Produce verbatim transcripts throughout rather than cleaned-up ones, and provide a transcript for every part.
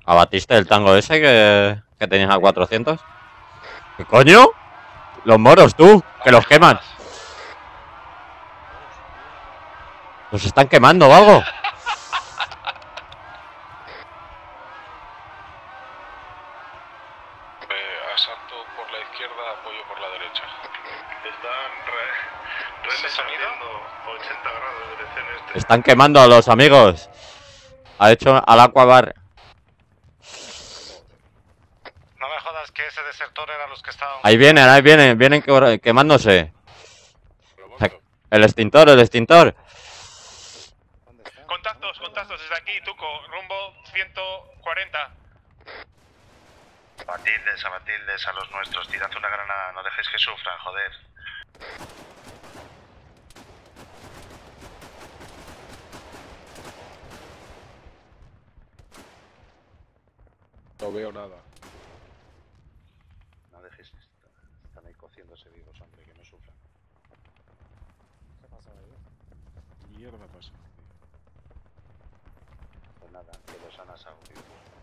¿Abatiste el tango ese que, que tenías a cuatrocientos? ¿Qué coño? Los moros, tú, que los queman. Los están quemando o algo. Eh, asalto por la izquierda, apoyo por la derecha. Están re, re sonido ochenta grados de dirección este. Están quemando a los amigos. Ha hecho al Aquabar. No me jodas que ese desertor era los que estaban... Ahí vienen, ahí vienen, vienen que- quemándose. El extintor, el extintor. Contactos, contactos desde aquí, Tuco, rumbo ciento cuarenta. Abatildes, abatildes a los nuestros, tirad una granada, no dejéis que sufran, joder. No veo nada. No dejéis, están ahí cociéndose vivos, hombre, que no sufran. ¿Qué pasa ahí? Mierda pasa. Pues nada, que los han asado, tío.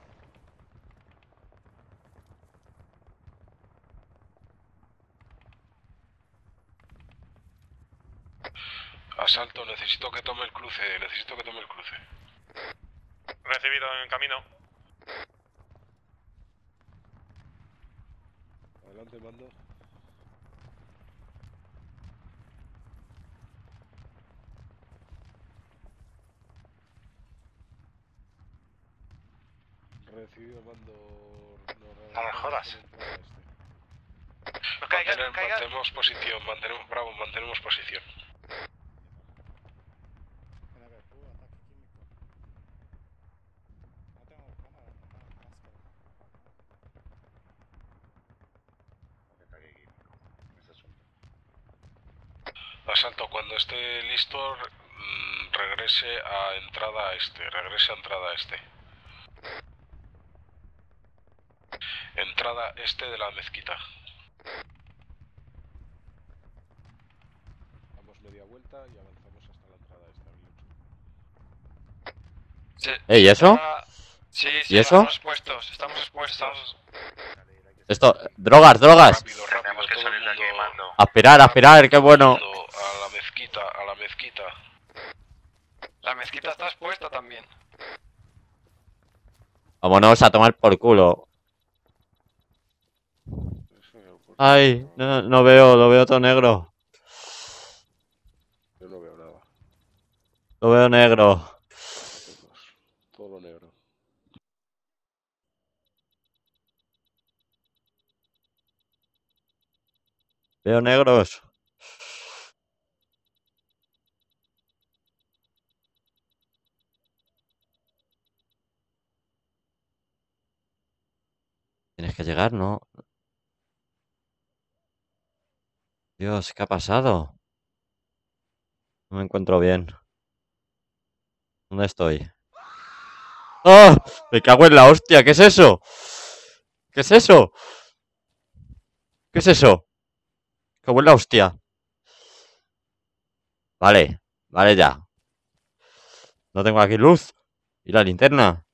Asalto, necesito que tome el cruce, necesito que tome el cruce. Recibido en camino. Adelante, mando. Recibido, mando. No me jodas. No Mantener, caigas, no caigas. mantenemos posición, mantenemos, bravo, mantenemos posición. Asalto, cuando esté listo, mmm, regrese a entrada este, regrese a entrada este. Entrada este de la mezquita. Damos media vuelta y avanzamos hasta la entrada esta. Sí, ¿Eh, y eso? Sí, sí, ¿Y eso? estamos expuestos, estamos expuestos. Esto, drogas, drogas. Rápido, rápido, Tenemos que todo salir el de aquí, mundo, mando. Aspirar, aspirar, qué bueno. mundo a la mezquita, a la mezquita. La mezquita está expuesta también. Vámonos a tomar por culo. Ay, no, no veo, lo veo todo negro. Yo no veo nada. Lo veo negro. Todo negro. Veo negros. Tienes que llegar, ¿no? Dios, ¿qué ha pasado? No me encuentro bien. ¿Dónde estoy? ¡Ah! Me cago en la hostia, ¿qué es eso? ¿Qué es eso? ¿Qué es eso? Me cago en la hostia. Vale, vale ya. No tengo aquí luz. ¿Y la linterna?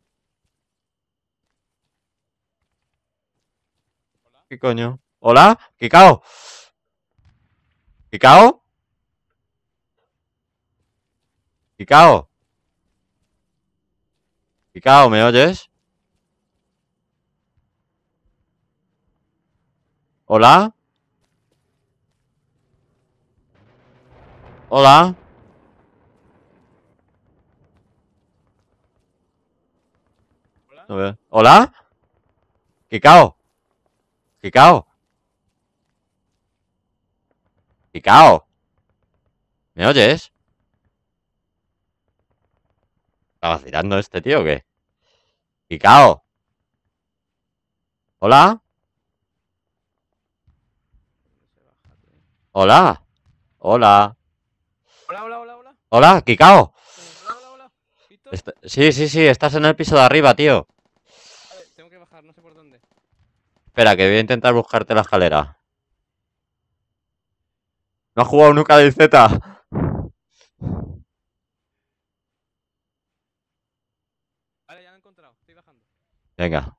¿Qué coño? ¿Hola? ¿Kikao? ¿Kikao? ¿Kikao? ¿Kikao, me oyes? ¿Hola? ¿Hola? No veo. ¿Hola? ¿Kikao? ¿Kikao? ¿Kikao? ¿Me oyes? ¿Está vacilando este tío o qué? ¿Kikao? ¿Hola? ¿Hola? ¿Hola? Hola, hola, hola, hola. ¿Hola? ¿Kikao? Hola, hola, hola. ¿Víctor? Est- sí, sí, sí, estás en el piso de arriba, tío. Vale, tengo que bajar, no sé por dónde. Espera, que voy a intentar buscarte la escalera. No has jugado nunca del Z. Vale, ya lo he encontrado, estoy bajando. Venga.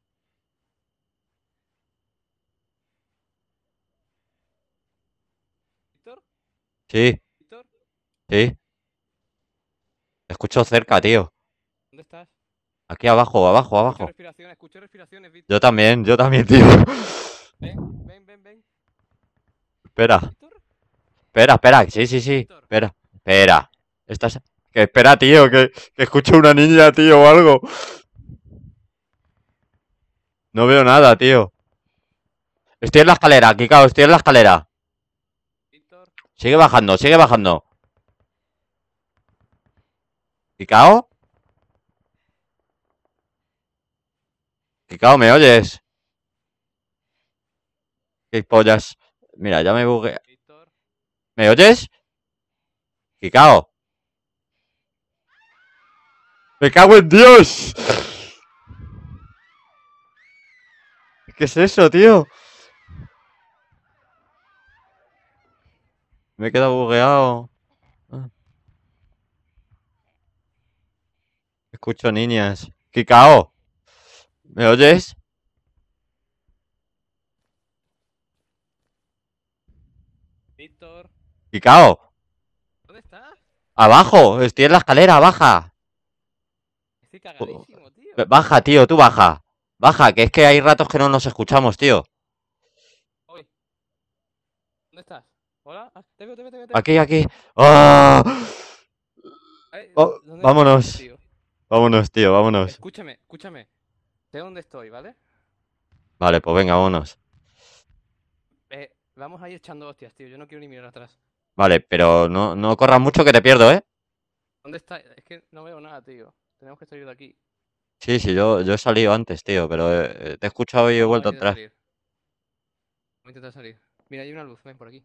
¿Víctor? Sí, ¿Víctor? sí. Te escucho cerca, tío. ¿Dónde estás? Aquí abajo, abajo, Escucho abajo. respiraciones, escucho respiraciones, Víctor. Yo también, yo también, tío. Ven, ven, ven, ven. Espera, ¿Víctor? espera, espera. Sí, sí, sí. Víctor. Espera, espera. Estás... Que espera, tío, que, que escucho una niña, tío, o algo. No veo nada, tío. Estoy en la escalera, Kikao, estoy en la escalera. Víctor. Sigue bajando, sigue bajando. ¿Kikao? Kikao, ¿me oyes? ¿Qué pollas? Mira, ya me bugué. Víctor. ¿Me oyes? Kikao. ¡Me cago en Dios! ¿Qué es eso, tío? Me he quedado bugueado. Ah. Escucho niñas. Kikao, ¿me oyes? Víctor. Kikao, ¿Dónde estás? abajo, estoy en la escalera, baja. Estoy cagadísimo, tío. Baja, tío, tú baja. Baja, que es que hay ratos que no nos escuchamos, tío. Oye. ¿Dónde estás? ¿Hola? Ah, te veo, te veo, te veo. te veo. Aquí, aquí. ¡Ah! Ay, Oh, ¿dónde vámonos. estás, tío? Vámonos, tío, vámonos. Escúchame, escúchame. Sé dónde estoy, ¿vale? Vale, pues venga, vámonos. Eh, vamos a ir echando hostias, tío. Yo no quiero ni mirar atrás. Vale, pero no, no corras mucho que te pierdo, ¿eh? ¿Dónde está? Es que no veo nada, tío. Tenemos que salir de aquí. Sí, sí, yo, yo he salido antes, tío, pero eh, te he escuchado y he Vamos a vuelto intentar atrás. salir. Vamos a intentar salir. Mira, hay una luz, ven por aquí.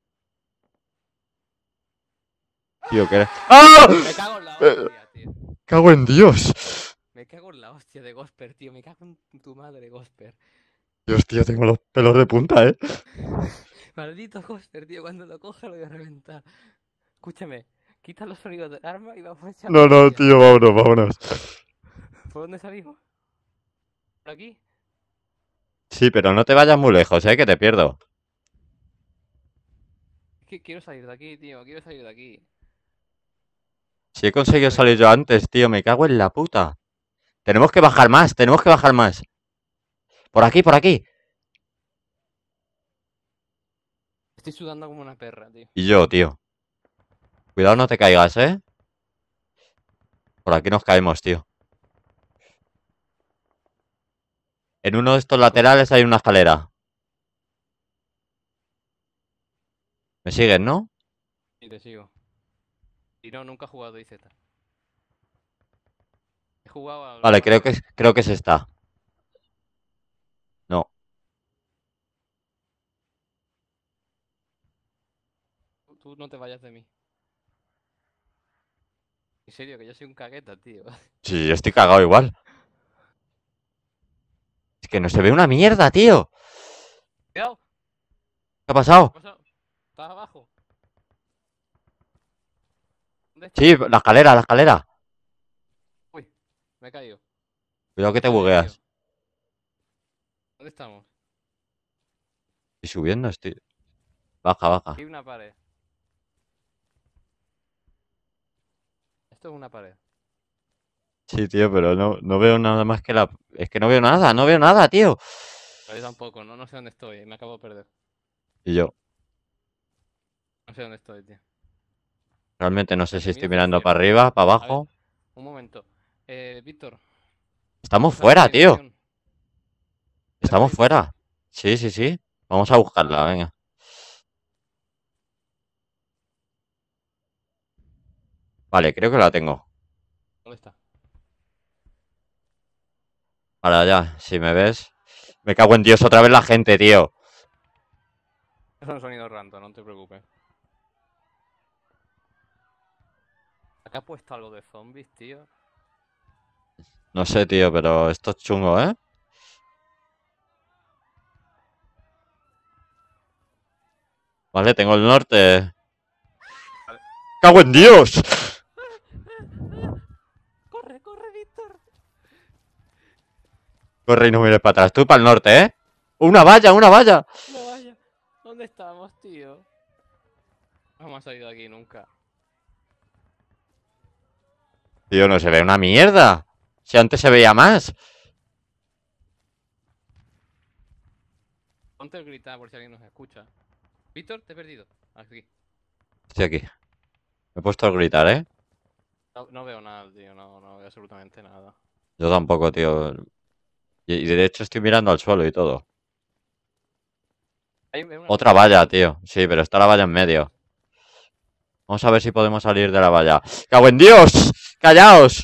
Tío, que eres... ¡Ah! Me cago en la hostia, tío. ¡Cago en Dios! Me cago en la hostia de Gosper, tío. Me cago en tu madre, Gosper. Dios, tío, tengo los pelos de punta, ¿eh? Maldito Gosper, tío. Cuando lo coja lo voy a reventar. Escúchame. Quita los sonidos del arma y vamos a echar No, no, hostias. tío, vámonos, vámonos. ¿Por dónde salimos? ¿Por aquí? Sí, pero no te vayas muy lejos, ¿eh? Que te pierdo. Es que quiero salir de aquí, tío. Quiero salir de aquí. Si he conseguido salir yo antes, tío, me cago en la puta. Tenemos que bajar más, tenemos que bajar más. Por aquí, por aquí. Estoy sudando como una perra, tío. Y yo, tío. Cuidado, no te caigas, ¿eh? Por aquí nos caemos, tío. En uno de estos laterales hay una escalera. ¿Me sigues, no? Y te sigo. Y no, nunca he jugado I Z. He jugado a... Vale, creo que, es- creo que es esta. No. Tú, tú no te vayas de mí. En serio, que yo soy un cagueta, tío. Sí, yo estoy cagado igual. Es que no se ve una mierda, tío. ¡Cuidado! ¿Qué ha pasado? ¿Qué ha pasado? ¿Estás abajo? ¿Dónde estás? Sí, la escalera, la escalera. Uy, me he caído. Cuidado que te Me he bugueas. tío. ¿Dónde estamos? Estoy subiendo, estoy... Baja, baja. Aquí hay una pared. Esto es una pared. Sí, tío, pero no, no veo nada más que la... Es que no veo nada, no veo nada, tío. Pero yo tampoco, no, no sé dónde estoy. Me acabo de perder. Y yo, No sé dónde estoy, tío. realmente no sé El si estoy sonido mirando cero. para arriba, para A abajo. ver, un momento. Eh, Víctor. Estamos ¿está fuera, la tío. habitación? Estamos habitación? fuera. Sí, sí, sí. Vamos a buscarla, venga. Vale, creo que la tengo. ¿Dónde está? Ahora ya, si me ves... Me cago en Dios, otra vez la gente, tío. Es un sonido random, no te preocupes. Acá ha puesto algo de zombies, tío. No sé, tío, pero esto es chungo, ¿eh? Vale, tengo el norte. Vale. ¡Cago en Dios! ¡Corre, corre, Víctor! Corre y no mires para atrás. Tú para el norte, ¿eh? ¡Una valla, una valla! No vaya. ¿Dónde estamos, tío? No hemos salido de aquí nunca. Tío, no se ve una mierda. Si antes se veía más. Ponte el gritar por si alguien nos escucha. Víctor, te he perdido. Aquí. Estoy aquí. Me he puesto a gritar, ¿eh? No, no veo nada, tío. No, no veo absolutamente nada. Yo tampoco, tío. Y, y de hecho estoy mirando al suelo y todo. Hay una- Otra valla, tío. Sí, pero está la valla en medio. Vamos a ver si podemos salir de la valla. ¡Cago en Dios! ¡Callaos!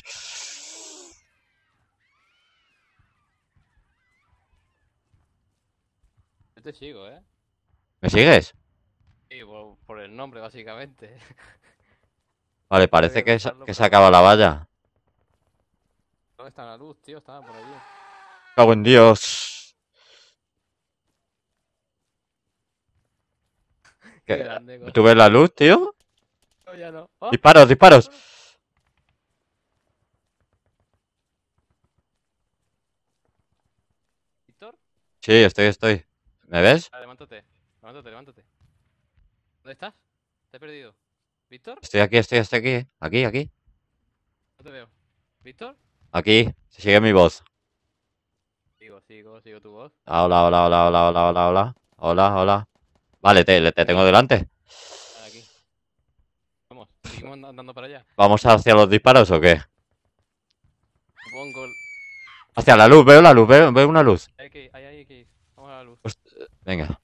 Yo te sigo, ¿eh? ¿Me sigues? Sí, por, por el nombre, básicamente. Vale, parece Voy a que, se- buscarlo, que se pero- acaba la valla. ¿Dónde está la luz, tío? Estaba por allí. ¡Cago en Dios! Qué ¿Qué? grande, ¿Tú ves la luz, tío? No, ya no. ¡Oh! ¡Disparos, disparos! ¿Víctor? Sí, estoy, estoy. ¿Me ves? Ah, levántate. Levántate, levántate. ¿Dónde estás? Te he perdido. ¿Víctor? Estoy aquí, estoy, estoy aquí. Aquí, aquí. No te veo. ¿Víctor? Aquí. Sigue mi voz. Sigo, sigo, sigo tu voz. Ah, Hola, hola, hola, hola, hola, hola, hola. Hola, hola. Vale, te, te tengo delante. Vale, aquí. Vamos, seguimos and- andando para allá. ¿Vamos hacia los disparos o qué? Pongo el... Hacia la luz, veo la luz, veo, veo una luz. Hay que ir, hay, hay que ir. Vamos a la luz. Venga.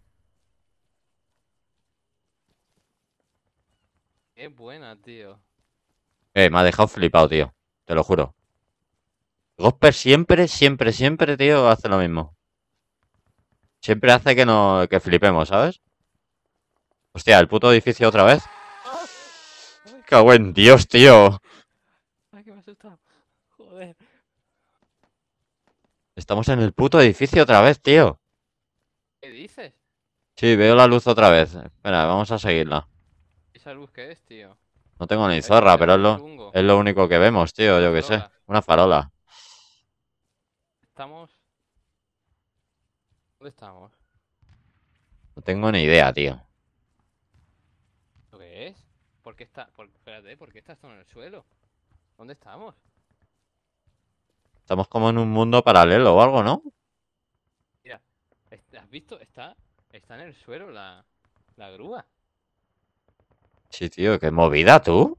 Qué buena, tío. Eh, me ha dejado flipado, tío. Te lo juro. Gosper siempre, siempre, siempre, tío, hace lo mismo. Siempre hace que no, que flipemos, ¿sabes? Hostia, el puto edificio otra vez. Cago en Dios, tío. Ay, que me ha asustado. Joder. Estamos en el puto edificio otra vez, tío. ¿Qué dices? Sí, veo la luz otra vez. Espera, vamos a seguirla. ¿Esa luz qué es, tío? No tengo ni Ahí, zorra, espera, pero es un lo, segundo. es lo único que vemos, tío, yo Una qué sé. farola. Una farola. Estamos... ¿Dónde estamos? No tengo ni idea, tío. ¿Lo que es? ¿Por qué está...? Por... Espérate, ¿por qué está esto en el suelo? ¿Dónde estamos? Estamos como en un mundo paralelo o algo, ¿no? Mira, est- ¿has visto? Está... Está en el suelo la... La grúa. Sí, tío, qué movida, tú.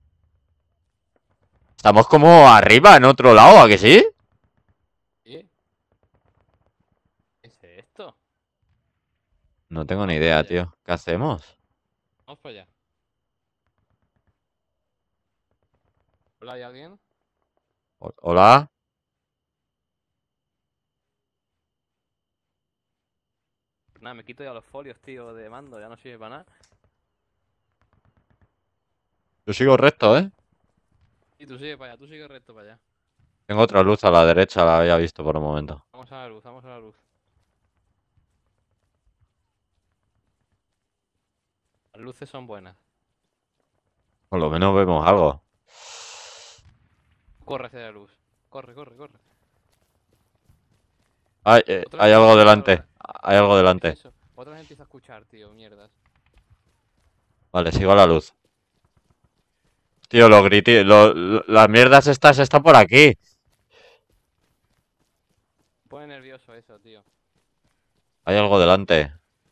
Estamos como arriba, en otro lado, ¿a que sí? ¿Qué? ¿Qué es esto? No tengo ni idea, tío. ¿Qué hacemos? Vamos para allá. ¿Hola, hay alguien? O- ¿Hola? Pues nada, me quito ya los folios, tío, de mando. Ya no sirve para nada. Yo sigo recto, ¿eh? Y tú sigue para allá, tú sigue recto para allá. Tengo otra luz a la derecha, la había visto por un momento. Vamos a la luz, vamos a la luz. Las luces son buenas. Por lo menos vemos algo. Corre hacia la luz. Corre, corre, corre. Hay, eh, Otra hay vez algo empieza delante. ahora. Hay algo ¿Qué delante. es eso? Otra vez empieza a escuchar, tío, mierdas. Vale, sigo la luz. Tío, los griti... lo- lo- las mierdas estas están por aquí. Me pone nervioso eso, tío. Hay algo delante.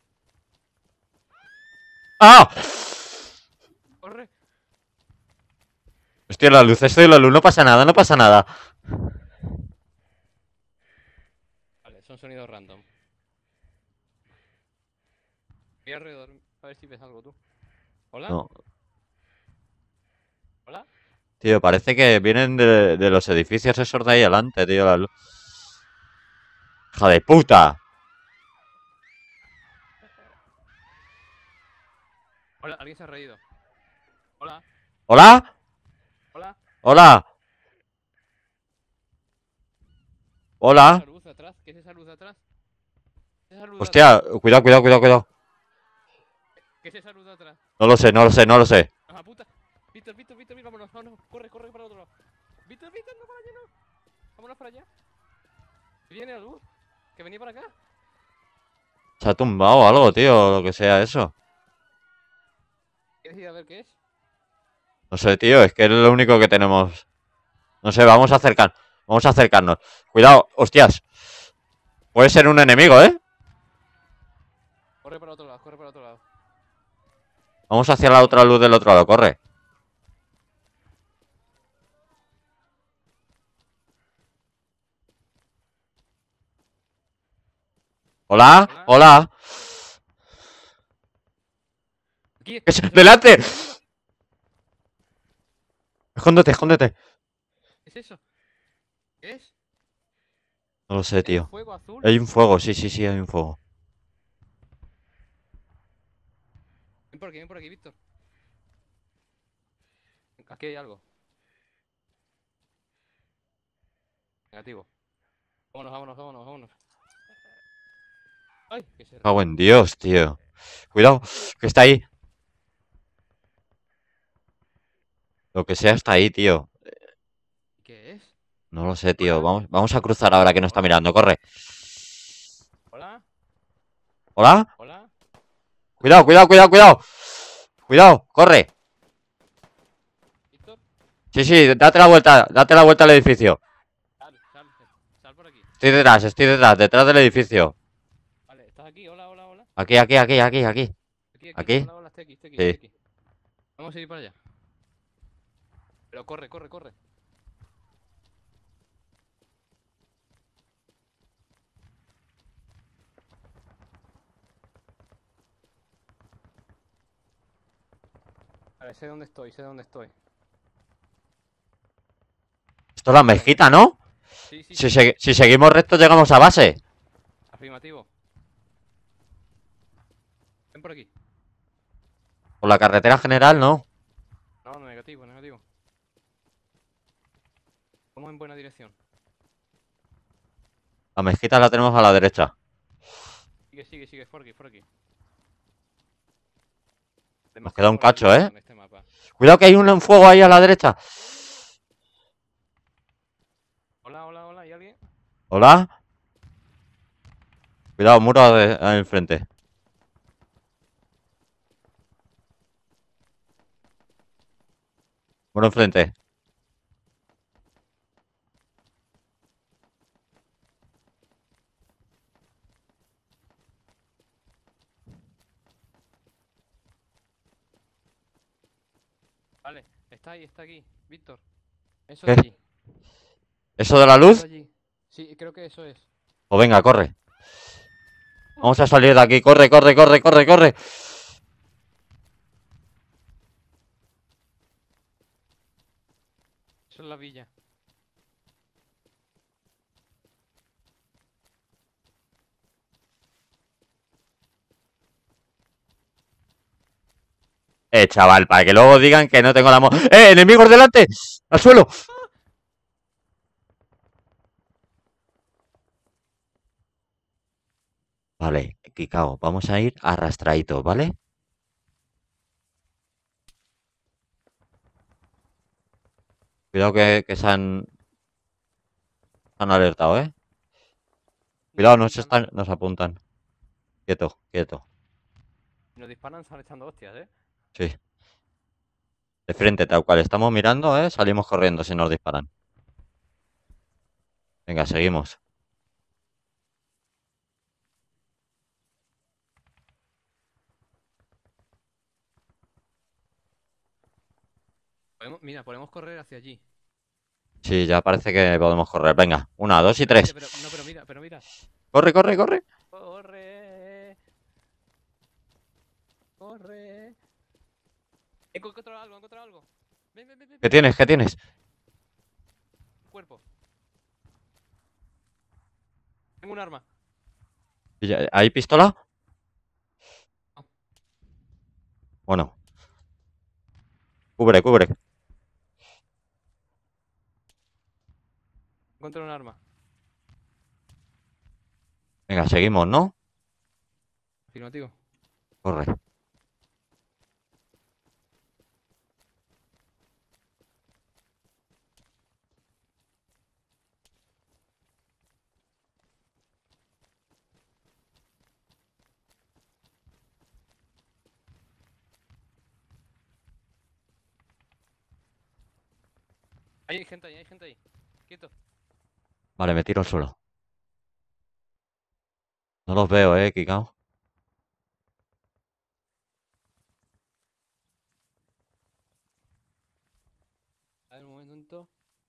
¡Ah! ¡Corre! Estoy en la luz, estoy en la luz. No pasa nada, no pasa nada. Vale, son sonidos random. Voy alrededor, a ver si ves algo tú. ¿Hola? No. ¿Hola? Tío, parece que vienen de, de los edificios esos de ahí adelante, tío. La luz. ¡Hija de puta! Hola, alguien se ha reído. Hola, ¿Hola? hola. ¿Hola? ¿Qué es ¿Hola? esa luz de atrás? ¿Qué es esa luz de atrás? ¿Qué es esa luz de Hostia, atrás? cuidado, cuidado, cuidado, cuidado. ¿Qué es esa luz de atrás? No lo sé, no lo sé, no lo sé. ¡Ah, puta! Víctor, Víctor, Víctor, Víctor, vámonos, vámonos. Corre, corre para el otro lado. Víctor, Víctor, no para allá, no. Vámonos para allá. Viene la luz. Que venía para acá. Se ha tumbado algo, tío, lo que sea eso. ¿Quieres ir a ver qué es? No sé, tío, es que es lo único que tenemos. No sé, vamos a acercar. Vamos a acercarnos. Cuidado, hostias. Puede ser un enemigo, ¿eh? Corre para otro lado, corre para otro lado. Vamos hacia la otra luz del otro lado, corre. Hola, hola. Aquí, ¿Qué es? aquí, ¡Delante! arriba. Escóndete, escóndete. ¿Qué es eso? ¿Qué es? No lo sé, ¿Hay un tío. fuego azul? Hay un fuego, sí, sí, sí, hay un fuego. Ven por aquí, ven por aquí, Víctor. Aquí hay algo. Negativo. Vámonos, vámonos, vámonos, vámonos. Ay, que se Cago ríe. en Dios, tío. Cuidado, que está ahí. Lo que sea está ahí, tío. ¿Qué es? No lo sé, tío. Hola. Vamos, vamos a cruzar ahora que no está Hola. mirando. Corre. Hola, ¿Hola? hola. Cuidado, cuidado, cuidado, cuidado. Cuidado, corre. Víctor, Sí, sí, date la vuelta, date la vuelta al edificio. sal, sal, sal por aquí. Estoy detrás, estoy detrás, detrás del edificio. Vale, ¿estás aquí? Hola, hola, hola. Aquí, aquí, aquí, aquí, aquí. Aquí, aquí. ¿Aquí? Hola, hola, estoy aquí, estoy aquí, Sí. estoy aquí. Vamos a ir para allá. Pero corre, corre, corre. Vale, sé dónde estoy, sé dónde estoy. Esto es la mezquita, ¿no? Sí, sí, Si, sí. segui- si seguimos recto llegamos a base. Afirmativo. Ven por aquí. Por la carretera general, no. No, no, negativo, negativo. Vamos en buena dirección. La mezquita la tenemos a la derecha. Sigue, sigue, sigue, por aquí, por aquí. Nos queda un cacho, Demasiado ¿eh? con este mapa. Cuidado que hay un fuego ahí a la derecha. Hola, hola, hola, ¿hay alguien? ¿Hola? Cuidado, muro de- ahí enfrente. Muro enfrente. Vale, está ahí, está aquí, Víctor. Eso ¿Qué? de allí. ¿Eso de la Eso luz? de allí. Sí, creo que eso es. O venga, corre. Vamos a salir de aquí. Corre, corre, corre, corre, corre. Eso es la villa. Eh, chaval, para que luego digan que no tengo la mo... ¡Eh, enemigos delante! ¡Al suelo! Vale, Kikao, vamos a ir arrastradito, ¿vale? Cuidado que, que se han... se han alertado, ¿eh? Cuidado, nos, Disparan- están, nos apuntan. Quieto, quieto. Nos disparan, están echando hostias, ¿eh? Sí. De frente, tal cual. Estamos mirando, ¿eh? Salimos corriendo si nos disparan. Venga, seguimos. Podemos- mira, podemos correr hacia allí. Sí, ya parece que podemos correr. Venga, una, dos y Pero mira, tres. pero, no, pero mira, pero mira. Corre, corre, corre. Corre. Corre. He encontrado algo, he encontrado algo. Ven, ven, ven, ven. ¿Qué tienes? ¿Qué tienes? Cuerpo. Tengo un arma. ¿Y ya- ¿Hay pistola? No. Bueno. Cubre, cubre. Encontré un arma. Venga, seguimos, ¿no? Afirmativo. Corre. Ahí hay gente ahí, hay gente ahí. Quieto. Vale, me tiro al suelo. No los veo, eh, Kikao. A ver, un momento.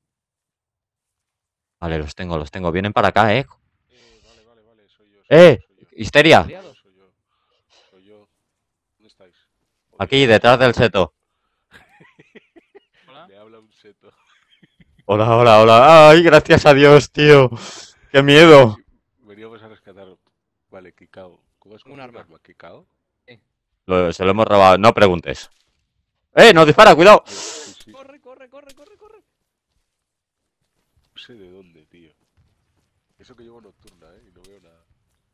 Vale, los tengo, los tengo. Vienen para acá, eh. Eh, vale, vale, vale, soy yo, soy ¡Eh! yo, soy yo. ¡Histeria! Soy yo, Aliados. soy yo. Soy yo. ¿Dónde estáis? Aquí, Hola. detrás del seto. Hola. Me habla un seto. Hola, hola, hola. ¡Ay, gracias a Dios, tío! ¡Qué miedo! Veníamos a rescatar. Vale, Kikao. ¿Cómo has Un cogido un arma. arma, Kikao? Lo- se lo hemos robado. No preguntes. ¡Eh! ¡Nos dispara! ¡Cuidado! Yo, sí, sí. Corre, corre, corre, corre, corre. No sé de dónde, tío. Eso que llevo nocturna, ¿eh? Y no veo nada.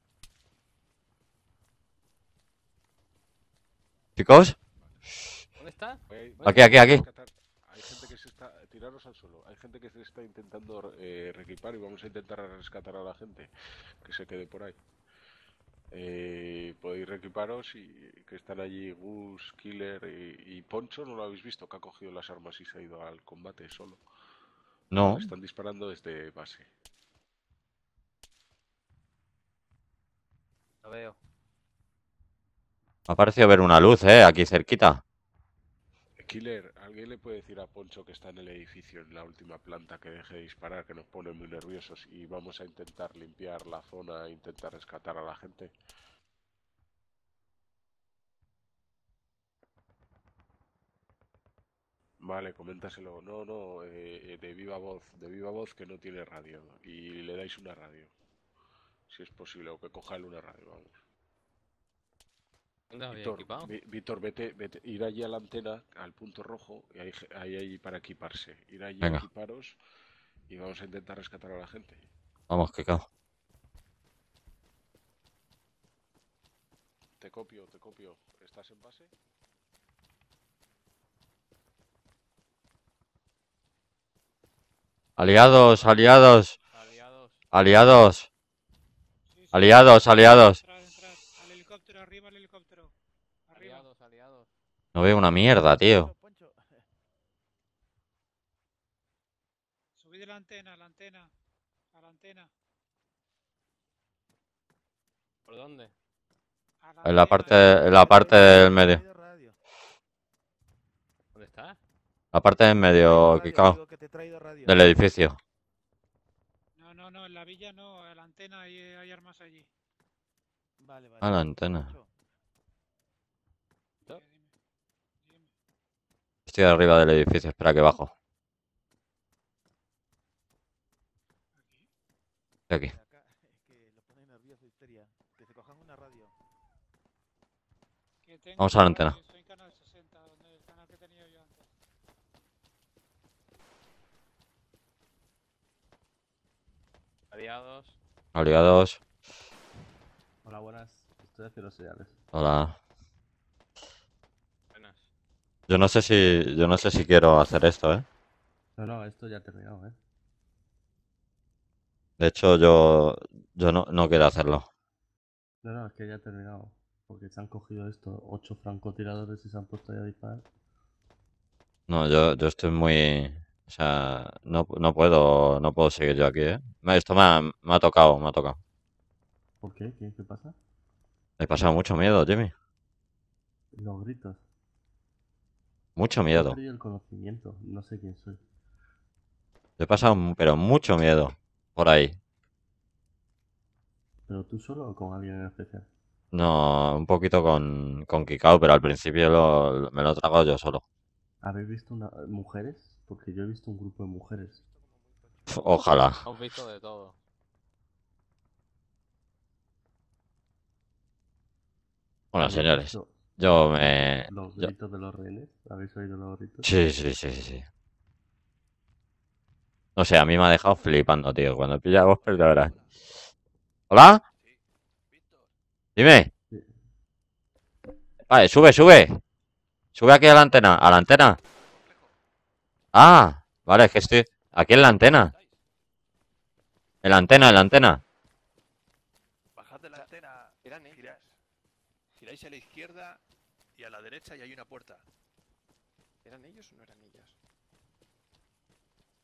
Chicos, ¿Dónde está? Hay, ¿Dónde aquí, está? aquí, aquí. rescatar. Hay gente que se está... Tiraros al suelo. Hay gente que se está intentando eh, reequipar y vamos a intentar rescatar a la gente que se quede por ahí. Eh, podéis reequiparos y que están allí Gus, Killer y, y Poncho, no lo habéis visto, que ha cogido las armas y se ha ido al combate solo. No. Le están disparando desde base. Lo veo. Me ha parecido ver una luz, eh, aquí cerquita. Killer, ¿alguien le puede decir a Poncho que está en el edificio, en la última planta, que deje de disparar, que nos pone muy nerviosos y vamos a intentar limpiar la zona e intentar rescatar a la gente? Vale, coméntaselo. No, no, eh, de viva voz, de viva voz que no tiene radio y le dais una radio, si es posible, o que coja él una radio, vamos. ¿Dónde había Víctor, equipado? Vi- Víctor, vete, vete, ir allí a la antena, al punto rojo, y ahí hay ahí para equiparse. Ir allí a Venga. equiparos y vamos a intentar rescatar a la gente. Vamos, Kikao. Te copio, te copio. ¿Estás en base? Aliados, aliados, Aliados. aliados, Sí, sí. aliados, aliados. Entrad, entrad. Al helicóptero, arriba al helicóptero. Arriba. Aliados, aliados. No veo una mierda, tío. Subid la antena, la antena. A la antena. ¿Por dónde? A la En la antena, parte, eh. en la parte del medio. ¿Dónde está? La parte del medio, Kikao. Del edificio. No, no, no, en la villa no, en la antena hay, hay armas allí. Vale, vale. Ah, la antena. Poncho, Dime, dime. Dime. Estoy arriba del edificio, espera que bajo. Aquí. Estoy aquí. de acá, es que lo pone nervioso, histeria. Que se cojan una radio. Que tengo Vamos a la una antena. radio, estoy en canal sesenta, donde el canal que tenía yo antes. Aliados. Aliados. Hola, buenas. Estoy haciendo señales. Hola. Buenas. Yo no sé si, yo no sé si quiero hacer esto, eh. No, no, esto ya ha terminado, ¿eh? De hecho, yo, yo no, no quiero hacerlo. No, no, es que ya ha terminado. Porque se han cogido estos ocho francotiradores y se han puesto ahí a disparar. No, yo, yo estoy muy, o sea, no, no puedo, no puedo seguir yo aquí, eh. Me- Esto me ha, me ha tocado, me ha tocado. ¿Por qué? ¿Qué, qué pasa? Me he pasado mucho miedo, Jimmy. Los gritos. Mucho He miedo. perdido el conocimiento. No sé quién soy. He pasado, mu- pero mucho miedo por ahí. ¿Pero tú solo o con alguien en especial? No, un poquito con, con Kikao, pero al principio lo- lo- me lo he tragado yo solo. ¿Habéis visto una... mujeres? Porque yo he visto un grupo de mujeres. Pf, Ojalá. Hemos visto de todo. Bueno, ¿Habéis señores, visto yo me... los yo- gritos de los rehenes? ¿Habéis oído los gritos? Sí, sí, sí, sí, sí. No sé, a mí me ha dejado flipando, tío. Cuando pilla a Gosper, de verdad. ¿Hola? Dime. Sí. Vale, sube, sube. Sube aquí a la antena. ¿A la antena? Ah, vale, es que estoy aquí en la antena. En la antena, en la antena. Bajad de la antena, Eran ellos. girás. Giráis a la izquierda y a la derecha y hay una puerta. ¿Eran ellos o no eran ellas?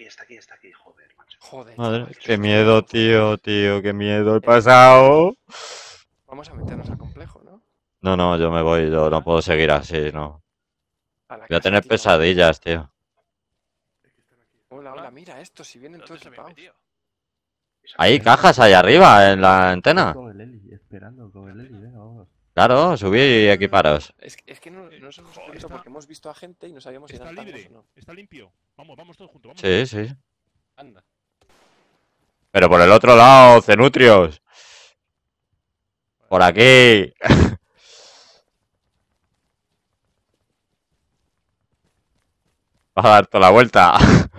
aquí, está aquí, está aquí, joder, macho. Joder, Madre, chaval, qué susto miedo, me ha tío, tío, qué miedo he pasado. Vamos a meternos al complejo, ¿no? No, no, yo me voy, yo no puedo seguir así, no. A la Voy a casa, tener tío. pesadillas, tío. Hola, hola, mira esto, si vienen todos equipados. Hay cajas ahí arriba en la antena. Con el Eli, esperando con el Eli, venga, vamos. Claro, subí y equiparos. Es, que- es que no, no nos hemos Jo, preguntado está- porque hemos visto a gente y no sabíamos si Está eran tangos libre, o no. está limpio. Vamos, vamos todos juntos. Vamos. Sí, sí. Anda. Pero por el otro lado, cenutrios. Por aquí. Vas a dar toda la vuelta.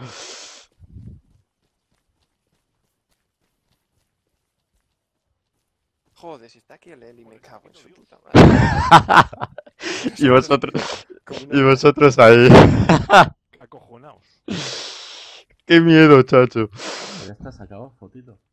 Joder, si está aquí el Eli, me cago en su puta madre. Y vosotros, Como una y mierda. vosotros ahí. Acojonaos. Qué miedo, chacho. Ya está sacado, fotito.